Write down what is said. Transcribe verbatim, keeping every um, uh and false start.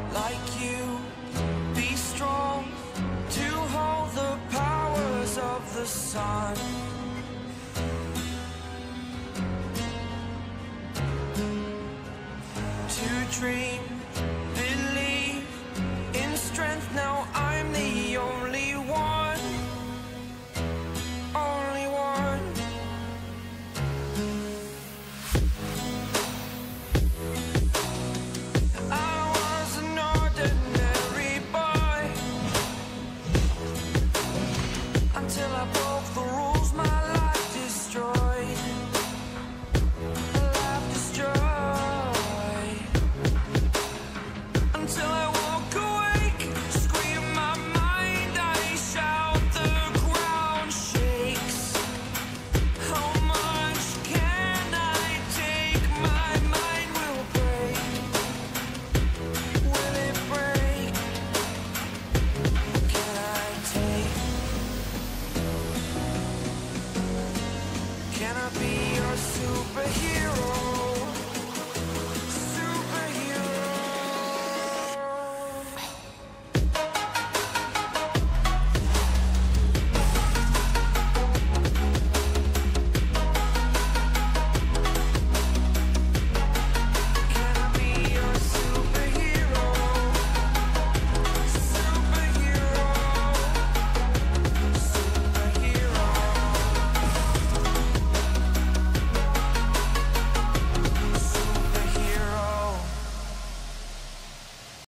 like you. Be strong to hold the powers of the sun. To dream, believe in strength. Now I'm the only one, only one. I was an ordinary boy until I broke the rules. My life destroyed, life destroyed. Until I walk awake, scream my mind, I shout, the ground shakes. How much can I take? My mind will break. Will it break? Can I take? Can I be your superhero?